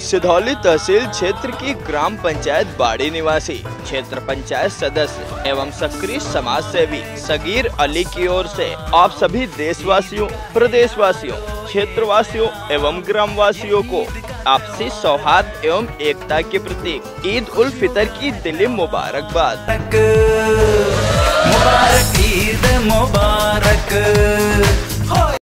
सिधौली तहसील क्षेत्र की ग्राम पंचायत बाड़ी निवासी क्षेत्र पंचायत सदस्य एवं सक्रिय समाज सेवी सगीर अली की ओर से आप सभी देशवासियों, प्रदेशवासियों, क्षेत्रवासियों एवं ग्रामवासियों को आपसी सौहार्द एवं एकता के प्रतीक ईद उल फितर की दिली मुबारकबाद। मुबारक ईद मुबारक।